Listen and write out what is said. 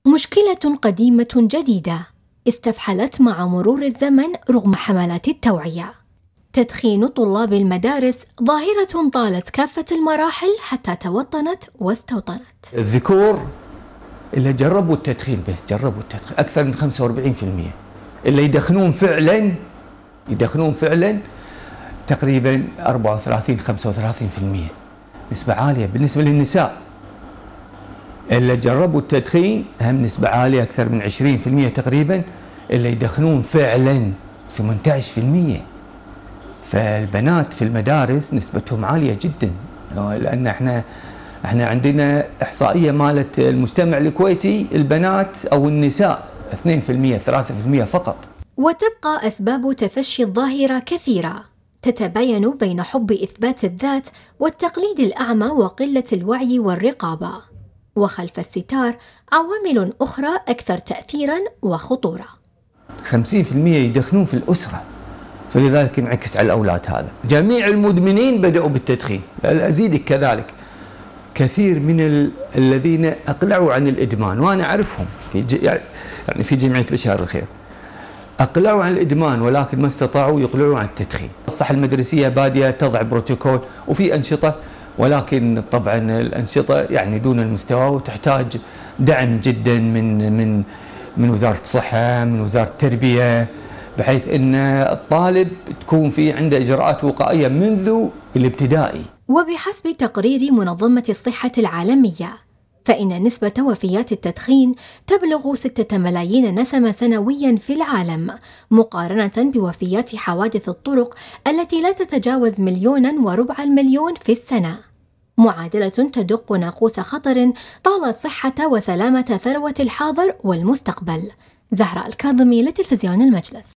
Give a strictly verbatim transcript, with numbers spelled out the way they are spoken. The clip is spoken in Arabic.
مشكلة قديمة جديدة استفحلت مع مرور الزمن رغم حملات التوعية. تدخين طلاب المدارس ظاهرة طالت كافة المراحل حتى توطنت واستوطنت. الذكور اللي جربوا التدخين بس جربوا التدخين أكثر من خمسة وأربعين بالمئة، اللي يدخنون فعلا يدخنون فعلا تقريبا أربعة وثلاثين خمسة وثلاثين بالمئة، نسبة عالية. بالنسبة للنساء اللي جربوا التدخين هم نسبة عالية أكثر من عشرين بالمئة تقريبا، اللي يدخنون فعلا ثمانية عشر بالمئة. فالبنات في المدارس نسبتهم عالية جدا، لأن احنا احنا عندنا إحصائية مالت المجتمع الكويتي البنات أو النساء اثنين بالمئة ثلاثة بالمئة فقط. وتبقى أسباب تفشي الظاهرة كثيرة تتباين بين حب إثبات الذات والتقليد الأعمى وقلة الوعي والرقابة، وخلف الستار عوامل أخرى أكثر تأثيراً وخطورة. خمسين بالمئة يدخنون في الأسرة، فلذلك ينعكس على الأولاد. هذا جميع المدمنين بدأوا بالتدخين. أزيدك كذلك كثير من ال... الذين أقلعوا عن الإدمان، وأنا أعرفهم في ج... يعني في جمعية بشار الخير، أقلعوا عن الإدمان ولكن ما استطاعوا يقلعوا عن التدخين. الصحة المدرسية بادية تضع بروتوكول وفي أنشطة، ولكن طبعا الأنشطة يعني دون المستوى وتحتاج دعم جدا من من من وزارة الصحة، من وزارة التربية، بحيث أن الطالب تكون في عنده إجراءات وقائية منذ الابتدائي. وبحسب تقرير منظمة الصحة العالمية، فإن نسبة وفيات التدخين تبلغ ستة ملايين نسمة سنوياً في العالم، مقارنة بوفيات حوادث الطرق التي لا تتجاوز مليوناً وربع المليون في السنة. معادلة تدق ناقوس خطر طال صحة وسلامة ثروة الحاضر والمستقبل. زهراء الكاظمي لتلفزيون المجلس.